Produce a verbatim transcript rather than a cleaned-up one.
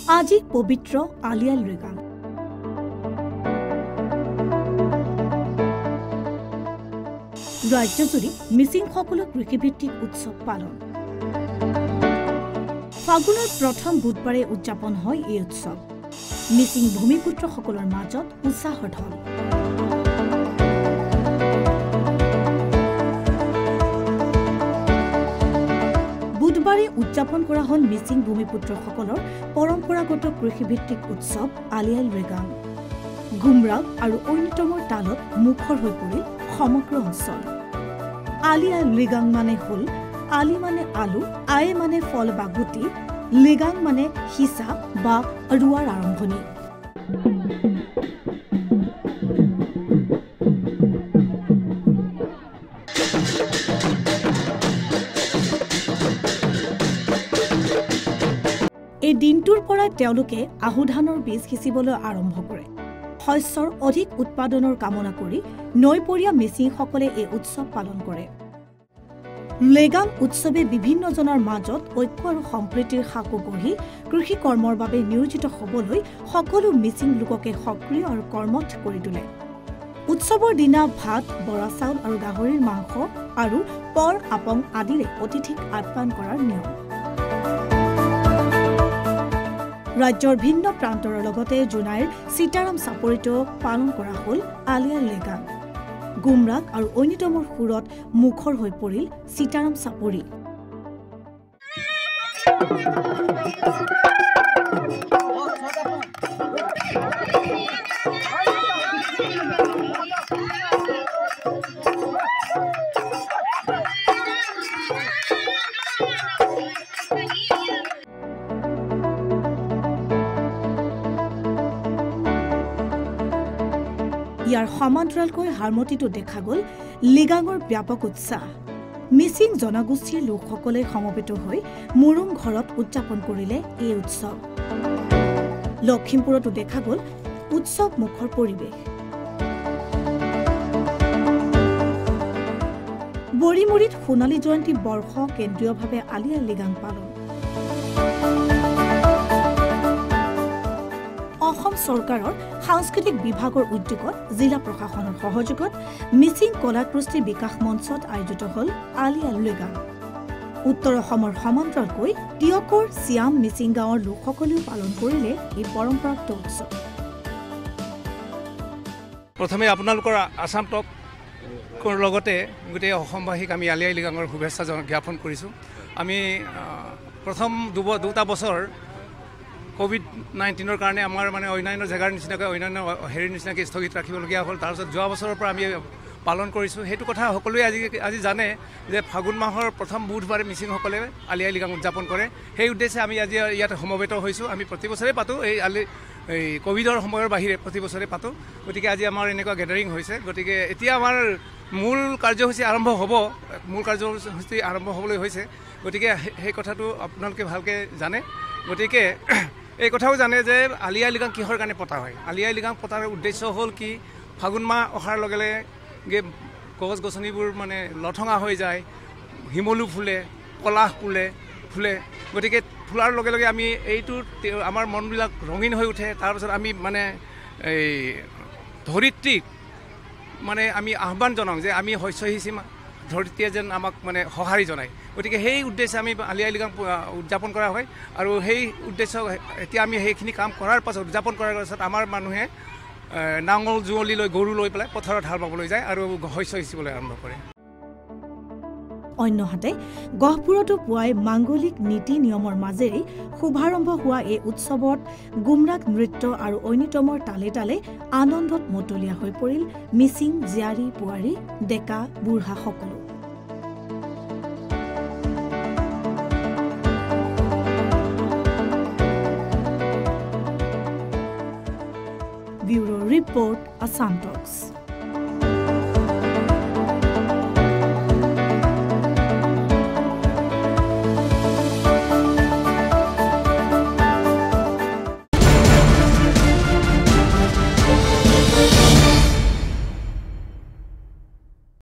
আজি পবিত্ৰ আলি আই লৃগাং। ৰাজ্যজুৰি মিচিংসকলৰ কৃষিভিত্তিক উৎসৱ পালন। ফাগুনৰ প্ৰথম বুধবাৰে উদযাপন হয় এই উৎসৱ। মিচিং ভূমিপুত্ৰসকলৰ মাজত উৎসাহৰ ঢল। বুধবাৰে উদযাপন কৰা হ'ল মিচিং ভূমিপুত্ৰসকলৰ পৰম্পৰাগত কৃষিভিত্তিক উৎসৱ আলি আই লৃগাং। গুমৰাগ আৰু ঐনিতমৰ তালত মুখৰ হৈ পৰিল সমগ্ৰ অঞ্চল। আলি আই লৃগাং মানে হ'ল আলি মানে আলু, আই মানে ফল বা গুটি, লৃগাং মানে সিঁচা বা ৰোৱাৰ আৰম্ভণি। এই দিনটোৰ পৰাই তেওঁলোকে আহু ধানৰ বীজ সিঁচিবলৈ আৰম্ভ কৰে। শস্যৰ অধিক উৎপাদনৰ কামনা কৰি নৈপৰীয়া মিচিংসকলে এই উৎসৱ পালন কৰে। লৃগাং উৎসৱে বিভিন্নজনৰ মাজত ঐক্য আৰু সম্প্ৰীতিৰ সাঁকো গঢ়ি কৃষি কৰ্মৰ বাবে নিয়োজিত হ'বলৈ সকলো মিচিং লোককে সক্ৰিয় আৰু কৰ্মঠ কৰি তোলে। উৎসৱৰ দিনা ভাত, বৰা চাউল আৰু গাহৰিৰ মাংস আৰু পৰ আপং আদিৰে অতিথিক আপ্যায়ন কৰাৰ নিয়ম। ৰাজ্যৰ ভিন্ন প্ৰান্তৰ লগতে জোনাইৰ সীতাৰাম চাপৰিতো পালন কৰা হ'ল আলি আই লৃগাং। গুমৰাগ আৰু ঐনিতমৰ সুৰত মুখৰ হৈ পৰিল সীতাৰাম চাপৰি। ইয়াৰ সমান্তৰালকৈ হাৰমতিটো দেখা গ'ল লৃগাঙৰ ব্যাপক উৎসাহ। মিচিং জনগোষ্ঠীৰ লোকসকলে সমবেত হৈ মুৰুং ঘৰত উদযাপন কৰিলে এই উৎসৱ। লখিমপুৰতো দেখা গ'ল উৎসৱ মুখৰ পৰিৱেশ। বৰিমুৰিত সোণালী জয়ন্তী বৰ্ষ কেন্দ্ৰীয়ভাৱে আলি আই লৃগাং পালন। অসম চৰকাৰৰ সাংস্কৃতিক বিভাগৰ উদ্যোগত জিলা প্ৰশাসনৰ সহযোগত মিচিং কলাকৃষ্টিৰ বিকাশ মঞ্চত আয়োজিত হ'ল আলি আই লৃগাং। উত্তৰ অসমৰ সমান্তৰালকৈ টিয়কৰ চিয়াম মিচিং গাঁৱৰ লোকসকলেও পালন কৰিলে এই পৰম্পৰাগত উৎসৱ। প্ৰথমে আপোনালোকৰ আছাম টকৰ লগতে গোটেই অসমবাসীক আমি আলি আই লৃগাঙৰ শুভেচ্ছা জ্ঞাপন কৰিছোঁ। আমি প্ৰথম দুটা বছৰ কোভিড নাইণ্টিনৰ কাৰণে আমাৰ মানে অন্যান্য জেগাৰ নিচিনাকৈ অন্যান্য হেৰিৰ নিচিনাকৈ স্থগিত ৰাখিবলগীয়া হ'ল। তাৰপিছত যোৱা বছৰৰ পৰা আমি পালন কৰিছোঁ। সেইটো কথা সকলোৱে আজি আজি জানে যে ফাগুন মাহৰ প্ৰথম বুধবাৰে মিচিংসকলে আলি আই লৃগাং উদযাপন কৰে। সেই উদ্দেশ্যে আমি আজি ইয়াত সমবেত হৈছোঁ। আমি প্ৰতি বছৰে পাতোঁ, এই আলি এই ক'ভিডৰ সময়ৰ বাহিৰে প্ৰতি বছৰে পাতোঁ। গতিকে আজি আমাৰ এনেকুৱা গেডাৰিং হৈছে। গতিকে এতিয়া আমাৰ মূল কাৰ্যসূচী আৰম্ভ হ'ব, মূল কাৰ্যসূচী আৰম্ভ হ'বলৈ হৈছে। গতিকে সেই কথাটো আপোনালোকে ভালকৈ জানে। গতিকে এই কথাও জানে যে আলি আই লৃগাং কিহৰ কাৰণে পতা হয়। আলি আই লৃগাং পতাৰ উদ্দেশ্য হ'ল কি, ফাগুন মাহ অহাৰ লগে লগে গছ গছনিবোৰ মানে লঠঙা হৈ যায়, শিমলু ফুলে, পলাশ ফুলে ফুলে গতিকে ফুলাৰ লগে লগে আমি এইটো আমাৰ মনবিলাক ৰঙীন হৈ উঠে। তাৰপিছত আমি মানে এই ধৰিত্ৰীক মানে আমি আহ্বান জনাওঁ যে আমি শস্য সিঁচিম, ধৰিত্ৰীয়ে যেন আমাক মানে সঁহাৰি জনায়। গতিকে সেই উদ্দেশ্যে আমি আলি আই লৃগাং উদযাপন কৰা হয়। আৰু সেই উদ্দেশ্য এতিয়া আমি সেইখিনি কাম কৰাৰ পাছত উদযাপন কৰাৰ পাছত আমাৰ মানুহে নাঙল জুৱলি লৈ গৰু লৈ পেলাই পথাৰত হাল বাবলৈ যায় আৰু শস্য সিঁচিবলৈ আৰম্ভ কৰে। অন্যহাতে গহপুৰতো পুৱাই মাংগলিক নীতি নিয়মৰ মাজেৰে শুভাৰম্ভ হোৱা এই উৎসৱত গুমৰাগ নৃত্য আৰু ঐনিতমৰ তালে তালে আনন্দত মতলীয়া হৈ পৰিল মিচিং জীয়াৰী বোৱাৰী ডেকা বুঢ়া সকলো। ব্যুৰো ৰিপৰ্ট, আছাম টক্স।